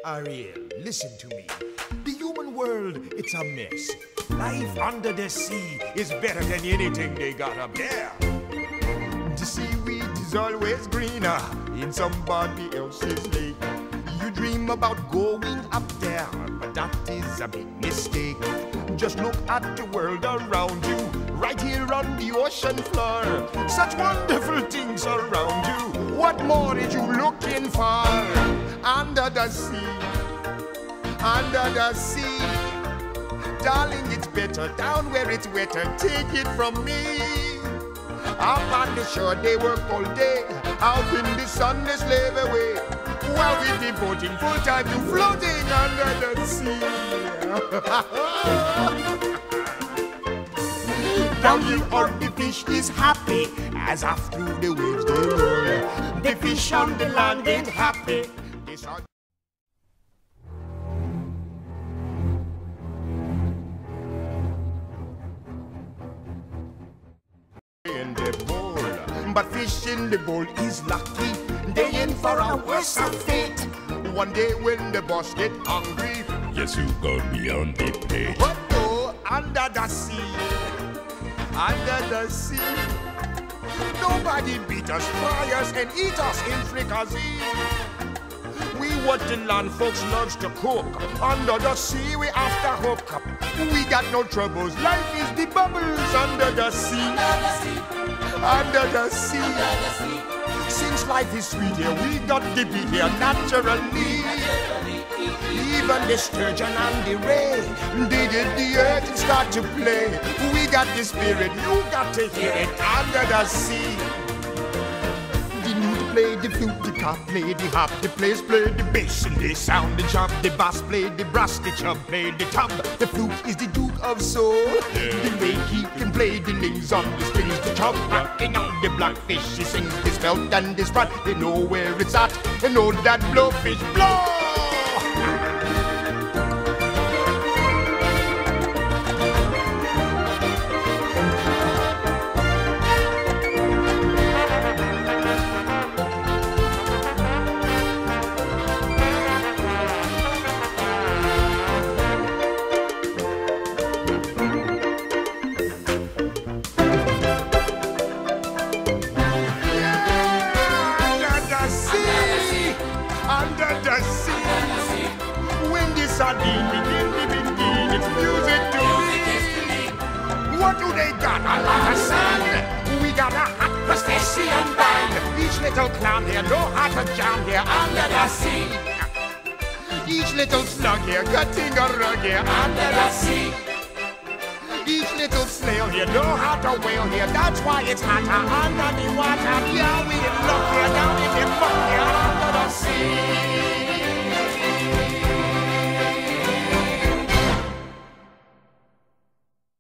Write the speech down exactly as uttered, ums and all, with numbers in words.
Ariel, listen to me. The human world, it's a mess. Life under the sea is better than anything they got up there. The seaweed is always greener in somebody else's lake. You dream about going up there, but that is a big mistake. Just look at the world around you, right here on the ocean floor. Such wonderful things around you. What more are you looking for? Under the sea, under the sea. Darling, it's better down where it's wetter. Take it from me. Up on the shore they work all day, out in the sun they slave away, while we're devoting full time to floating under the sea. Down here on the fish is happy, as off through the waves they roll. The fish on the land ain't happy. In the bowl, but fish in the bowl is lucky. They in for a worse fate. One day when the boss get hungry, yes, you got me on the plate. But oh, under the sea, under the sea, nobody beat us, fry us, and eat us in fricassee. We what the land folks loves to cook. Under the sea we after hook up. We got no troubles. Life is the bubbles under the sea. Under the sea. Since life is sweet here, we got the beat here naturally. Even the sturgeon and the ray, they did the earth and start to play. We got the spirit, you got to hear it under the sea. Play the flute, the cop, play the hop, the players play the bass and they sound the chop, the bass play the brass, the chub play the tub. The flute is the duke of soul. Yeah. The way he can play the lings on the strings, the chub rocking on the blackfish. He sings this belt and this rod. They know where it's at. They know that blowfish blow. Under the sea, when the sardine begin to begin, it's music to me. What do they got? A lot of sand. We got a hot crustacean band. Each little clown here know how to jam here under the sea. Each little slug here cutting a rug here under the sea. Each little snail here know how to whale here. That's why it's hotter under the